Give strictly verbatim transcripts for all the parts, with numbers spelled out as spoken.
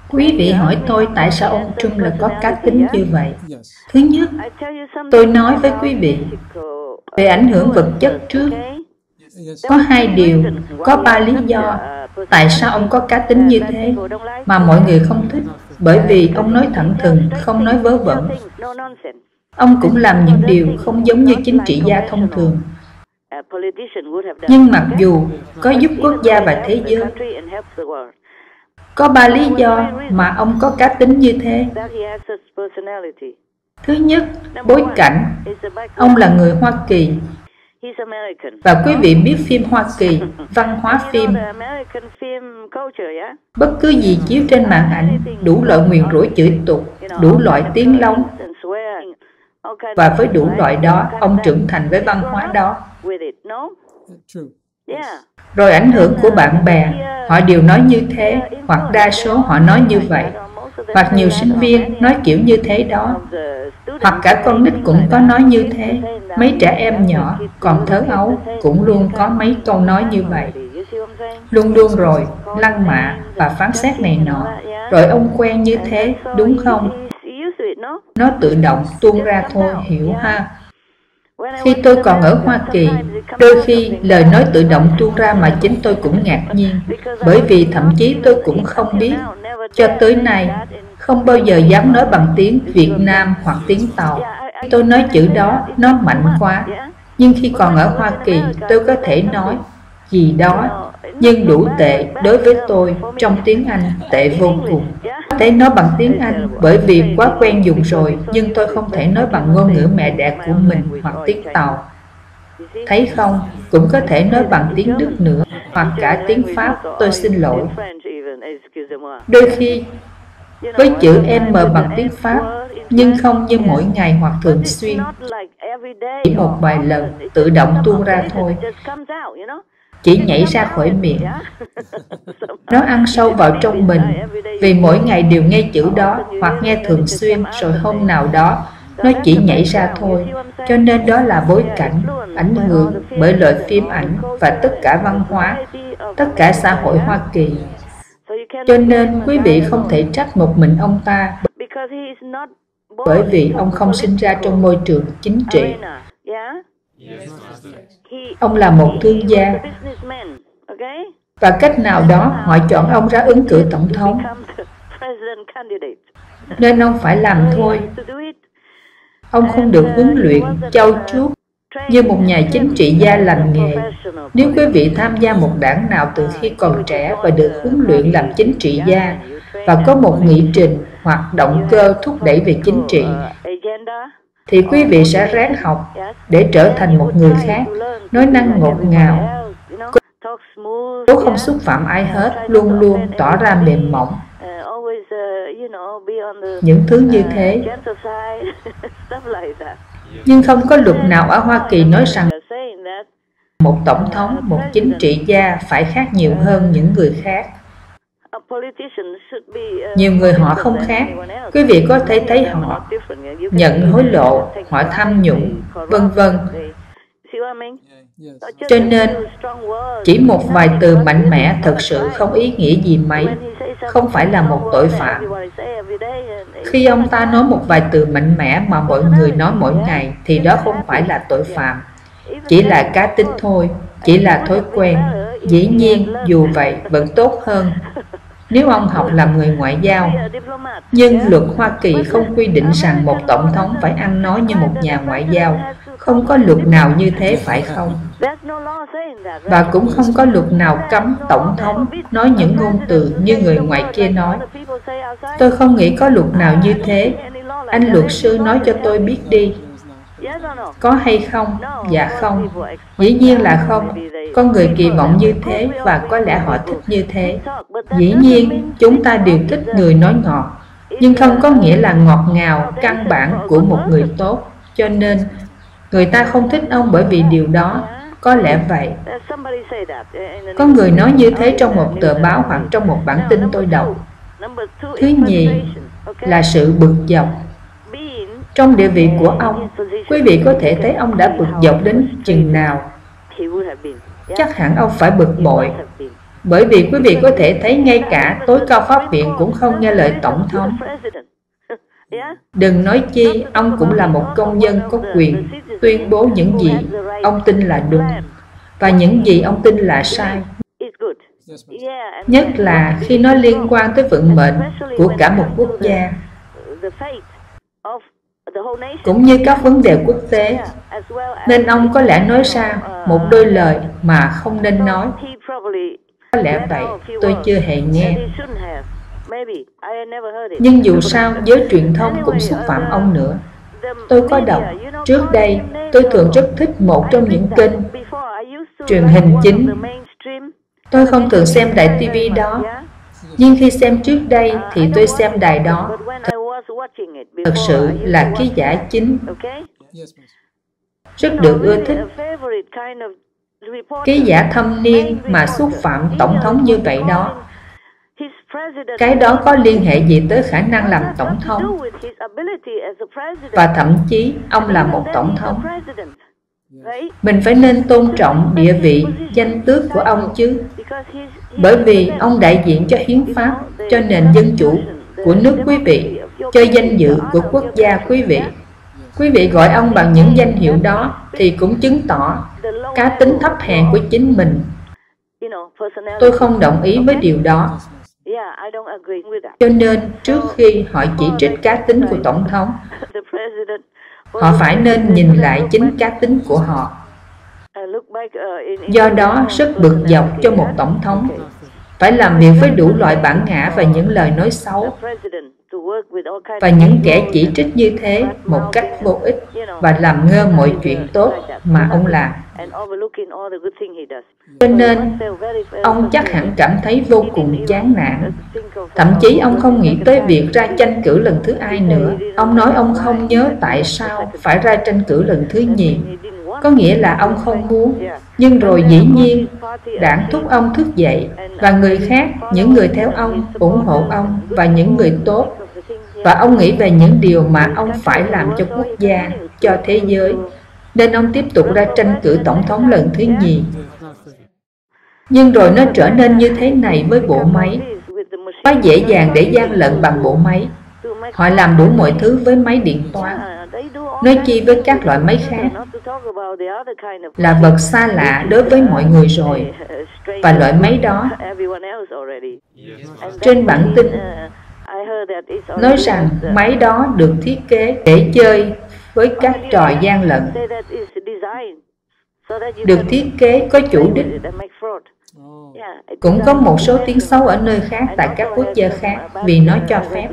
Quý vị hỏi tôi tại sao ông Trump lại có cá tính như vậy. Thứ nhất, tôi nói với quý vị về ảnh hưởng vật chất trước. Có hai điều, có ba lý do tại sao ông có cá tính như thế mà mọi người không thích. Bởi vì ông nói thẳng thừng, không nói vớ vẩn. Ông cũng làm những điều không giống như chính trị gia thông thường. Nhưng mặc dù có giúp quốc gia và thế giới, có ba lý do mà ông có cá tính như thế. Thứ nhất, bối cảnh. Ông là người Hoa Kỳ. Và quý vị biết phim Hoa Kỳ, văn hóa phim. Bất cứ gì chiếu trên màn ảnh, đủ loại nguyền rủa chửi tục, đủ loại tiếng lóng. Và với đủ loại đó, ông trưởng thành với văn hóa đó. Rồi ảnh hưởng của bạn bè, họ đều nói như thế, hoặc đa số họ nói như vậy. Hoặc nhiều sinh viên nói kiểu như thế đó. Hoặc cả con nít cũng có nói như thế. Mấy trẻ em nhỏ, còn thớ ấu, cũng luôn có mấy câu nói như vậy. Luôn luôn rồi, lăng mạ và phán xét này nọ. Rồi ông quen như thế, đúng không? Nó tự động tuôn ra thôi, hiểu ha? Khi tôi còn ở Hoa Kỳ, đôi khi lời nói tự động tuôn ra mà chính tôi cũng ngạc nhiên. Bởi vì thậm chí tôi cũng không biết, cho tới nay, không bao giờ dám nói bằng tiếng Việt Nam hoặc tiếng Tàu. Tôi nói chữ đó, nó mạnh quá. Nhưng khi còn ở Hoa Kỳ, tôi có thể nói gì đó, nhưng đủ tệ đối với tôi trong tiếng Anh, tệ vô cùng. Có thể nói bằng tiếng Anh bởi vì quá quen dùng rồi, nhưng tôi không thể nói bằng ngôn ngữ mẹ đẻ của mình hoặc tiếng Tàu. Thấy không, cũng có thể nói bằng tiếng Đức nữa, hoặc cả tiếng Pháp, tôi xin lỗi. Đôi khi, với chữ M bằng tiếng Pháp, nhưng không như mỗi ngày hoặc thường xuyên. Chỉ một vài lần, tự động tuôn ra thôi. Chỉ nhảy ra khỏi miệng. Nó ăn sâu vào trong mình, vì mỗi ngày đều nghe chữ đó, hoặc nghe thường xuyên, rồi hôm nào đó, nó chỉ nhảy ra thôi. Cho nên đó là bối cảnh, ảnh hưởng bởi loại phim ảnh và tất cả văn hóa, tất cả xã hội Hoa Kỳ. Cho nên quý vị không thể trách một mình ông ta, bởi vì ông không sinh ra trong môi trường chính trị. Ông là một thương gia, và cách nào đó họ chọn ông ra ứng cử tổng thống, nên ông phải làm thôi. Ông không được huấn luyện, trau chuốt như một nhà chính trị gia lành nghề. Nếu quý vị tham gia một đảng nào từ khi còn trẻ và được huấn luyện làm chính trị gia, và có một nghị trình hoặc động cơ thúc đẩy về chính trị, thì quý vị sẽ ráng học để trở thành một người khác, nói năng ngọt ngào, cố không xúc phạm ai hết, luôn luôn tỏ ra mềm mỏng. Những thứ như thế. Nhưng không có luật nào ở Hoa Kỳ nói rằng một tổng thống, một chính trị gia phải khác nhiều hơn những người khác. Nhiều người họ không khác. Quý vị có thể thấy họ nhận hối lộ, họ tham nhũng, vân vân. Cho nên, chỉ một vài từ mạnh mẽ thật sự không ý nghĩa gì mấy, không phải là một tội phạm. Khi ông ta nói một vài từ mạnh mẽ mà mọi người nói mỗi ngày, thì đó không phải là tội phạm, chỉ là cá tính thôi, chỉ là thói quen. Dĩ nhiên, dù vậy, vẫn tốt hơn nếu ông học làm người ngoại giao. Nhưng luật Hoa Kỳ không quy định rằng một tổng thống phải ăn nói như một nhà ngoại giao. Không có luật nào như thế, phải không? Và cũng không có luật nào cấm tổng thống nói những ngôn từ như người ngoài kia nói. Tôi không nghĩ có luật nào như thế. Anh luật sư nói cho tôi biết đi. Có hay không? Dạ không. Dĩ nhiên là không. Con người kỳ vọng như thế và có lẽ họ thích như thế. Dĩ nhiên, chúng ta đều thích người nói ngọt, nhưng không có nghĩa là ngọt ngào, căn bản của một người tốt. Cho nên, người ta không thích ông bởi vì điều đó. Có lẽ vậy. Có người nói như thế trong một tờ báo hoặc trong một bản tin tôi đọc. Thứ nhì là sự bực dọc. Trong địa vị của ông, quý vị có thể thấy ông đã bực dọc đến chừng nào. Chắc hẳn ông phải bực bội. Bởi vì quý vị có thể thấy ngay cả tối cao pháp viện cũng không nghe lời Tổng thống. Đừng nói chi, ông cũng là một công dân có quyền tuyên bố những gì ông tin là đúng và những gì ông tin là sai. Nhất là khi nó liên quan tới vận mệnh của cả một quốc gia, cũng như các vấn đề quốc tế. Nên ông có lẽ nói ra một đôi lời mà không nên nói. Có lẽ vậy, tôi chưa hề nghe. Nhưng dù sao, giới truyền thông cũng xúc phạm ông nữa. Tôi có đọc, trước đây tôi thường rất thích một trong những kênh truyền hình chính. Tôi không thường xem đài ti vi đó, nhưng khi xem trước đây thì tôi xem đài đó. Thật sự là ký giả chính, rất được ưa thích. Ký giả thâm niên mà xúc phạm Tổng thống như vậy đó. Cái đó có liên hệ gì tới khả năng làm Tổng thống? Và thậm chí ông là một Tổng thống. Mình phải nên tôn trọng địa vị, danh tước của ông chứ. Bởi vì ông đại diện cho hiến pháp, cho nền dân chủ của nước quý vị, cho danh dự của quốc gia quý vị. Quý vị gọi ông bằng những danh hiệu đó thì cũng chứng tỏ cá tính thấp hèn của chính mình. Tôi không đồng ý với điều đó. Cho nên, trước khi họ chỉ trích cá tính của Tổng thống, họ phải nên nhìn lại chính cá tính của họ. Do đó, rất bực dọc cho một Tổng thống phải làm việc với đủ loại bản ngã và những lời nói xấu, và những kẻ chỉ trích như thế một cách vô ích và làm ngơ mọi chuyện tốt mà ông làm. Cho nên, ông chắc hẳn cảm thấy vô cùng chán nản. Thậm chí ông không nghĩ tới việc ra tranh cử lần thứ hai nữa. Ông nói ông không nhớ tại sao phải ra tranh cử lần thứ nhì. Có nghĩa là ông không muốn. Nhưng rồi dĩ nhiên, đảng thúc ông thức dậy, và người khác, những người theo ông, ủng hộ ông, và những người tốt. Và ông nghĩ về những điều mà ông phải làm cho quốc gia, cho thế giới. Nên ông tiếp tục ra tranh cử tổng thống lần thứ nhì. Nhưng rồi nó trở nên như thế này với bộ máy. Quá dễ dàng để gian lận bằng bộ máy. Họ làm đủ mọi thứ với máy điện toán. Nói chi với các loại máy khác là vật xa lạ đối với mọi người rồi. Và loại máy đó, trên bản tin, nói rằng máy đó được thiết kế để chơi với các trò gian lận, được thiết kế có chủ đích. Cũng có một số tiếng xấu ở nơi khác tại các quốc gia khác vì nó cho phép.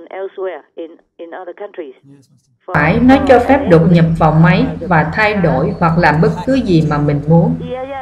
Phải, nó cho phép đột nhập vào máy và thay đổi hoặc làm bất cứ gì mà mình muốn.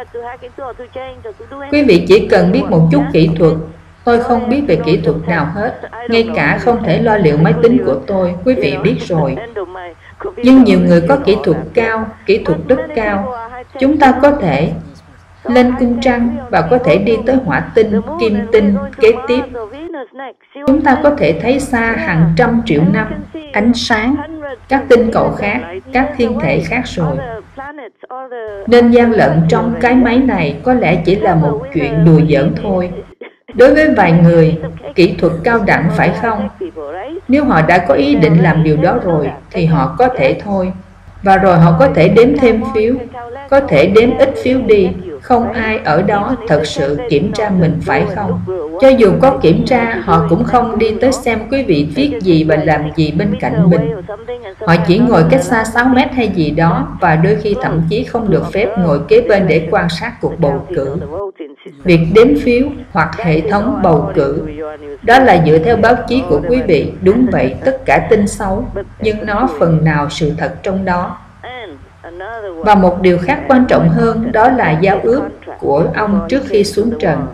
Quý vị chỉ cần biết một chút kỹ thuật. Tôi không biết về kỹ thuật nào hết, ngay cả không thể lo liệu máy tính của tôi, quý vị biết rồi. Nhưng nhiều người có kỹ thuật cao, kỹ thuật rất cao. Chúng ta có thể lên cung trăng và có thể đi tới hỏa tinh, kim tinh kế tiếp. Chúng ta có thể thấy xa hàng trăm triệu năm ánh sáng, các tinh cầu khác, các thiên thể khác rồi. Nên gian lận trong cái máy này có lẽ chỉ là một chuyện đùa giỡn thôi. Đối với vài người, kỹ thuật cao đẳng phải không? Nếu họ đã có ý định làm điều đó rồi, thì họ có thể thôi. Và rồi họ có thể đếm thêm phiếu, có thể đếm ít phiếu đi. Không ai ở đó thật sự kiểm tra mình phải không? Cho dù có kiểm tra, họ cũng không đi tới xem quý vị viết gì và làm gì bên cạnh mình. Họ chỉ ngồi cách xa sáu mét hay gì đó, và đôi khi thậm chí không được phép ngồi kế bên để quan sát cuộc bầu cử. Việc đếm phiếu hoặc hệ thống bầu cử, đó là dựa theo báo chí của quý vị. Đúng vậy, tất cả tin xấu, nhưng nó phần nào sự thật trong đó. Và một điều khác quan trọng hơn, đó là giao ước của ông trước khi xuống trần.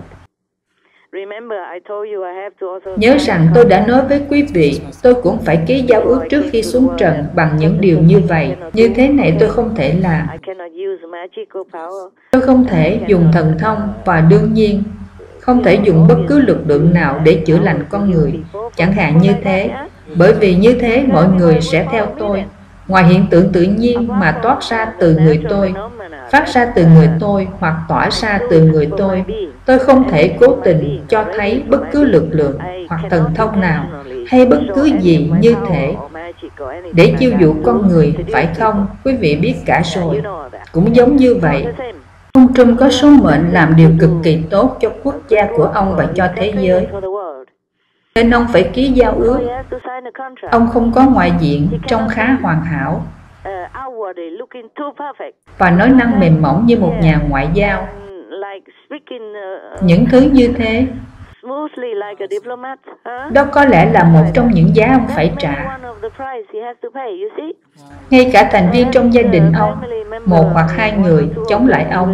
Nhớ rằng tôi đã nói với quý vị, tôi cũng phải ký giao ước trước khi xuống trần bằng những điều như vậy. Như thế này tôi không thể làm. Tôi không thể dùng thần thông, và đương nhiên không thể dùng bất cứ lực lượng nào để chữa lành con người. Chẳng hạn như thế, bởi vì như thế mọi người sẽ theo tôi. ngoài hiện tượng tự nhiên mà toát ra từ người tôi, phát ra từ người tôi hoặc tỏa ra từ người tôi. Tôi không thể cố tình cho thấy bất cứ lực lượng hoặc thần thông nào hay bất cứ gì như thể để chiêu dụ con người, phải không? Quý vị biết cả rồi. Cũng giống như vậy, ông Trump có số mệnh làm điều cực kỳ tốt cho quốc gia của ông và cho thế giới, nên ông phải ký giao ước. Ông không có ngoại diện, trông khá hoàn hảo và nói năng mềm mỏng như một nhà ngoại giao. Những thứ như thế, đó có lẽ là một trong những giá ông phải trả. Ngay cả thành viên trong gia đình ông, một hoặc hai người chống lại ông.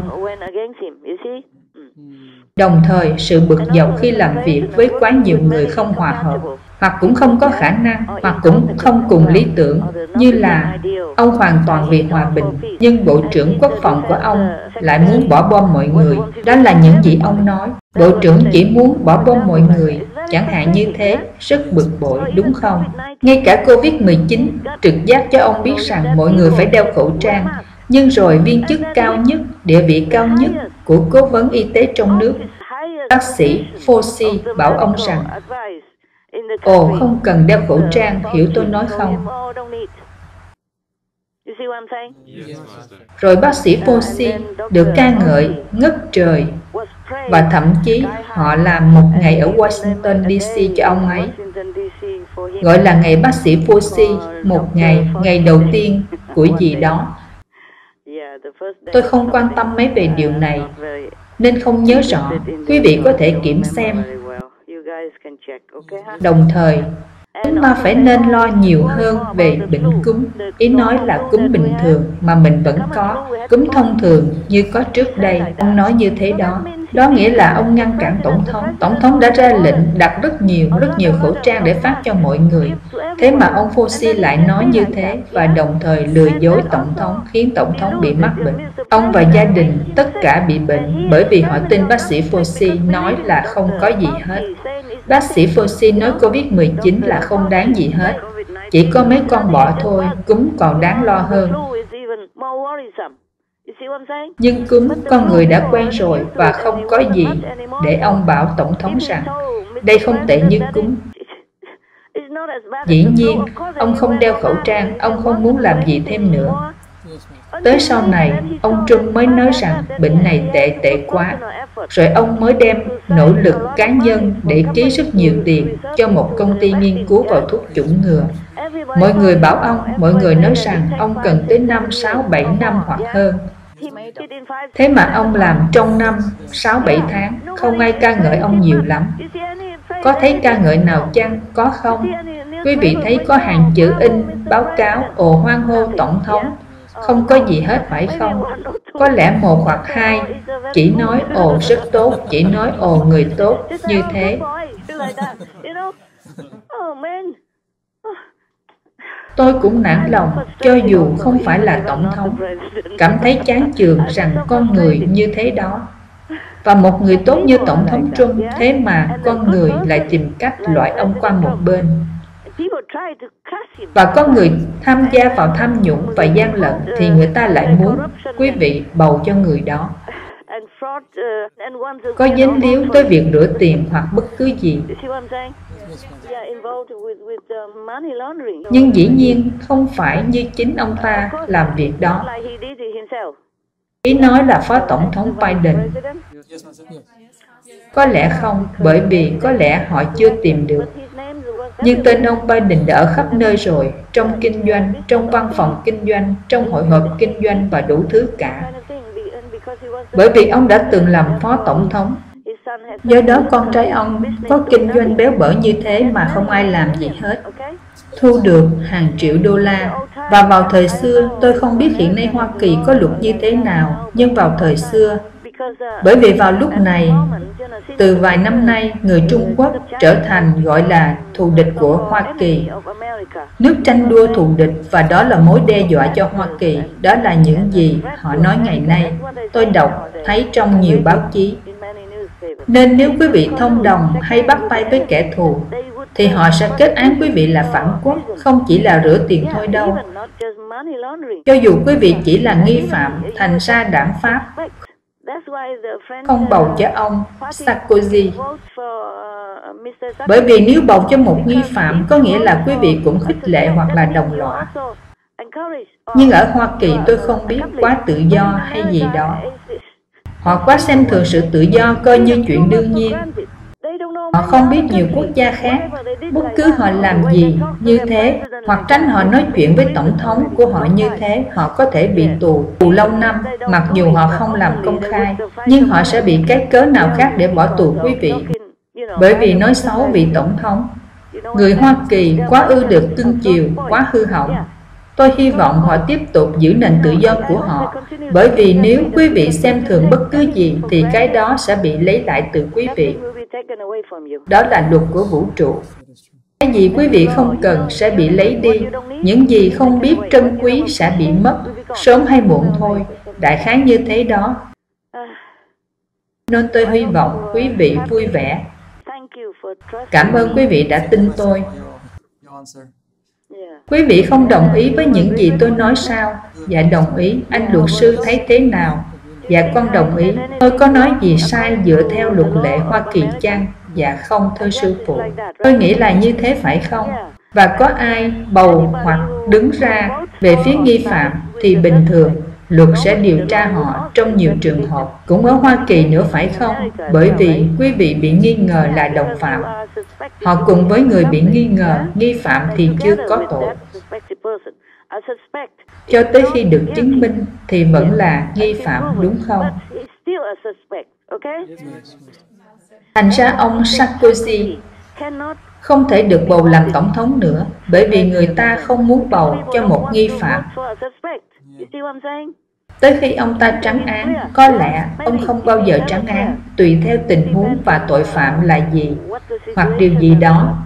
Đồng thời, sự bực dọc khi làm việc với quá nhiều người không hòa hợp, hoặc cũng không có khả năng, hoặc cũng không cùng lý tưởng, như là ông hoàn toàn vì hòa bình, nhưng Bộ trưởng Quốc phòng của ông lại muốn bỏ bom mọi người. Đó là những gì ông nói. Bộ trưởng chỉ muốn bỏ bom mọi người, chẳng hạn như thế, rất bực bội, đúng không? Ngay cả Covid mười chín trực giác cho ông biết rằng mọi người phải đeo khẩu trang, nhưng rồi viên chức cao nhất, địa vị cao nhất của cố vấn y tế trong nước, bác sĩ Fauci, bảo ông rằng ồ, không cần đeo khẩu trang, hiểu tôi nói không? Rồi bác sĩ Fauci được ca ngợi ngất trời, và thậm chí họ làm một ngày ở Washington D C cho ông ấy, gọi là ngày bác sĩ Fauci, một ngày, ngày đầu tiên của gì đó. Tôi không quan tâm mấy về điều này, nên không nhớ rõ. Quý vị có thể kiểm xem. Đồng thời, chúng ta phải nên lo nhiều hơn về bệnh cúm. Ý nói là cúm bình thường mà mình vẫn có, cúm thông thường như có trước đây. Ông nói như thế đó. Đó nghĩa là ông ngăn cản Tổng thống. Tổng thống đã ra lệnh đặt rất nhiều, rất nhiều khẩu trang để phát cho mọi người. Thế mà ông Fauci lại nói như thế và đồng thời lừa dối Tổng thống, khiến Tổng thống bị mắc bệnh. Ông và gia đình tất cả bị bệnh bởi vì họ tin bác sĩ Fauci nói là không có gì hết. Bác sĩ Fauci nói Covid mười chín là không đáng gì hết, chỉ có mấy con bọ thôi, cúm còn đáng lo hơn. Nhưng cúm, con người đã quen rồi và không có gì để ông bảo Tổng thống rằng đây không tệ như cúm. Dĩ nhiên, ông không đeo khẩu trang, ông không muốn làm gì thêm nữa. Tới sau này, ông Trump mới nói rằng bệnh này tệ tệ quá. Rồi ông mới đem nỗ lực cá nhân để ký rất nhiều tiền cho một công ty nghiên cứu vào thuốc chủng ngừa. Mọi người bảo ông, mọi người nói rằng ông cần tới năm, sáu, bảy năm hoặc hơn. Thế mà ông làm trong năm, sáu, bảy tháng, không ai ca ngợi ông nhiều lắm. Có thấy ca ngợi nào chăng? Có không? Quý vị thấy có hàng chữ in, báo cáo, ồ hoan hô Tổng thống. Không có gì hết phải không? Có lẽ một hoặc hai chỉ nói ồ rất tốt, chỉ nói ồ người tốt, như thế. Tôi cũng nản lòng, cho dù không phải là Tổng thống, cảm thấy chán chường rằng con người như thế đó. Và một người tốt như Tổng thống Trump, thế mà con người lại tìm cách loại ông qua một bên. Và có người tham gia vào tham nhũng và gian lận thì người ta lại muốn quý vị bầu cho người đó. Có dính líu tới việc rửa tiền hoặc bất cứ gì. Nhưng dĩ nhiên không phải như chính ông ta làm việc đó. Ý nói là Phó Tổng thống Biden. Có lẽ không, bởi vì có lẽ họ chưa tìm được. Nhưng tên ông Biden đã ở khắp nơi rồi, trong kinh doanh, trong văn phòng kinh doanh, trong hội họp kinh doanh và đủ thứ cả. Bởi vì ông đã từng làm Phó Tổng thống. Do đó con trai ông có kinh doanh béo bở như thế mà không ai làm gì hết. Thu được hàng triệu đô la. Và vào thời xưa, tôi không biết hiện nay Hoa Kỳ có luật như thế nào, nhưng vào thời xưa, bởi vì vào lúc này, từ vài năm nay, người Trung Quốc trở thành gọi là thù địch của Hoa Kỳ. Nước tranh đua thù địch và đó là mối đe dọa cho Hoa Kỳ. Đó là những gì họ nói ngày nay. Tôi đọc, thấy trong nhiều báo chí. Nên nếu quý vị thông đồng hay bắt tay với kẻ thù, thì họ sẽ kết án quý vị là phản quốc, không chỉ là rửa tiền thôi đâu. Cho dù quý vị chỉ là nghi phạm, thành ra đảng Pháp không bầu cho ông Sarkozy. Bởi vì nếu bầu cho một nghi phạm, có nghĩa là quý vị cũng khích lệ hoặc là đồng lõa. Nhưng ở Hoa Kỳ tôi không biết, quá tự do hay gì đó. Họ quá xem thường sự tự do, coi như chuyện đương nhiên. Họ không biết nhiều quốc gia khác, bất cứ họ làm gì như thế, hoặc tránh họ nói chuyện với tổng thống của họ như thế, họ có thể bị tù, tù lâu năm, mặc dù họ không làm công khai, nhưng họ sẽ bị cái cớ nào khác để bỏ tù quý vị, bởi vì nói xấu vị tổng thống. Người Hoa Kỳ quá ư được cưng chiều, quá hư hỏng. Tôi hy vọng họ tiếp tục giữ nền tự do của họ, bởi vì nếu quý vị xem thường bất cứ gì, thì cái đó sẽ bị lấy lại từ quý vị. Đó là luật của vũ trụ. Cái gì quý vị không cần sẽ bị lấy đi, những gì không biết trân quý sẽ bị mất, sớm hay muộn thôi, đại khái như thế đó. Nên tôi hy vọng quý vị vui vẻ. Cảm ơn quý vị đã tin tôi. Quý vị không đồng ý với những gì tôi nói sao? Dạ đồng ý. Anh luật sư thấy thế nào? Dạ con đồng ý. Tôi có nói gì sai dựa theo luật lệ Hoa Kỳ chăng? Dạ không thưa sư phụ. Tôi nghĩ là như thế phải không? Và có ai bầu hoặc đứng ra về phía nghi phạm thì bình thường luật sẽ điều tra họ trong nhiều trường hợp, cũng ở Hoa Kỳ nữa phải không? Bởi vì quý vị bị nghi ngờ là đồng phạm. Họ cùng với người bị nghi ngờ, nghi phạm thì chưa có tội. Cho tới khi được chứng minh thì vẫn là nghi phạm, đúng không? Thành ra ông Sarkozy không thể được bầu làm tổng thống nữa, bởi vì người ta không muốn bầu cho một nghi phạm. Tới khi ông ta trắng án, có lẽ ông không bao giờ trắng án, tùy theo tình huống và tội phạm là gì, hoặc điều gì đó.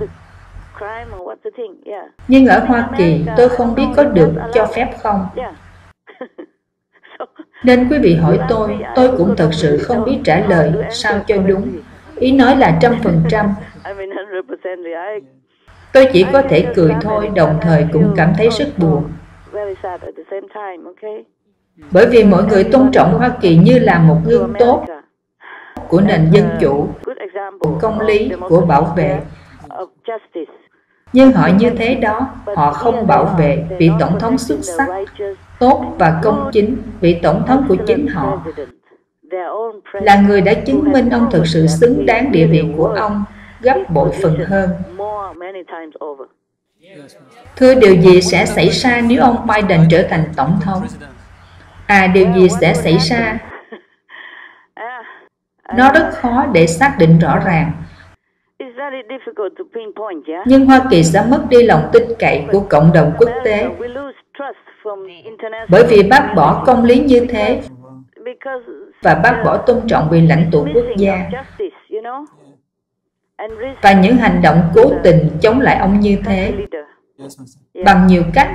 Nhưng ở Hoa Kỳ, tôi không biết có được cho phép không. Nên quý vị hỏi tôi, tôi cũng thật sự không biết trả lời sao cho đúng. Ý nói là trăm phần trăm. Tôi chỉ có thể cười thôi, đồng thời cũng cảm thấy rất buồn. Bởi vì mọi người tôn trọng Hoa Kỳ như là một gương tốt của nền dân chủ, của công lý, của bảo vệ. Nhưng họ như thế đó, họ không bảo vệ vị tổng thống xuất sắc, tốt và công chính, vị tổng thống của chính họ. Là người đã chứng minh ông thực sự xứng đáng địa vị của ông gấp bội phần hơn. Thưa, điều gì sẽ xảy ra nếu ông Biden trở thành tổng thống? À, điều gì sẽ xảy ra? Nó rất khó để xác định rõ ràng. Nhưng Hoa Kỳ sẽ mất đi lòng tin cậy của cộng đồng quốc tế, bởi vì bác bỏ công lý như thế và bác bỏ tôn trọng quyền lãnh thổ quốc gia và những hành động cố tình chống lại ông như thế bằng nhiều cách.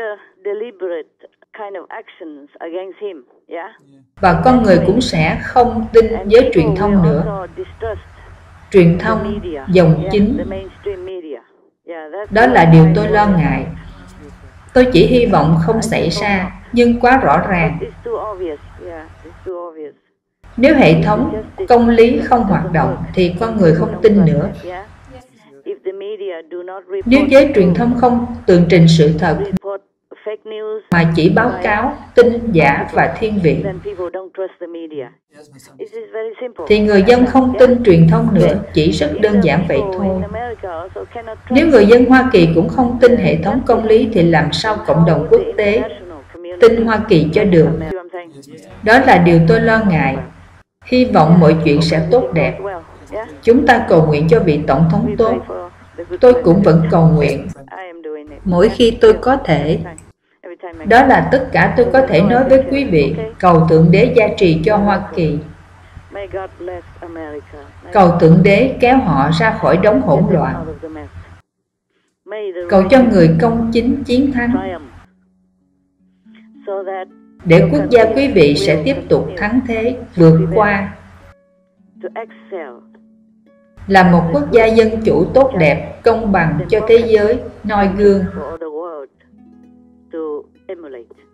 Và con người cũng sẽ không tin với truyền thông nữa. Truyền thông, dòng chính. Đó là điều tôi lo ngại. Tôi chỉ hy vọng không xảy ra, nhưng quá rõ ràng. Nếu hệ thống công lý không hoạt động, thì con người không tin nữa. Nếu giới truyền thông không tường trình sự thật, mà chỉ báo cáo tin giả và thiên vị, thì người dân không tin truyền thông nữa, chỉ rất đơn giản vậy thôi. Nếu người dân Hoa Kỳ cũng không tin hệ thống công lý, thì làm sao cộng đồng quốc tế tin Hoa Kỳ cho được? Đó là điều tôi lo ngại. Hy vọng mọi chuyện sẽ tốt đẹp. Chúng ta cầu nguyện cho vị tổng thống tốt. Tôi cũng vẫn cầu nguyện mỗi khi tôi có thể. Đó là tất cả tôi có thể nói với quý vị. Cầu Thượng Đế gia trì cho Hoa Kỳ. Cầu Thượng Đế kéo họ ra khỏi đống hỗn loạn. Cầu cho người công chính chiến thắng, để quốc gia quý vị sẽ tiếp tục thắng thế, vượt qua là một quốc gia dân chủ tốt đẹp, công bằng cho thế giới, noi gương. for the world to emulate.